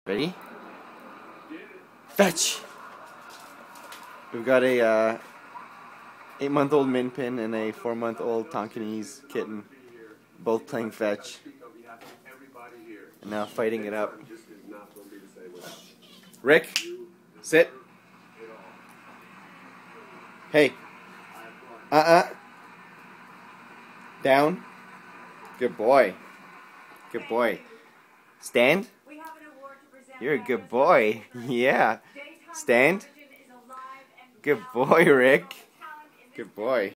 Ready? Fetch! We've got a 8-month-old min pin and a 4-month-old Tonkinese kitten, both playing fetch, and now fighting it up. Rick, sit. Hey. Down. Good boy. Good boy. Stand. You're a good boy. Yeah. Stand. Good boy, Rick. Good boy.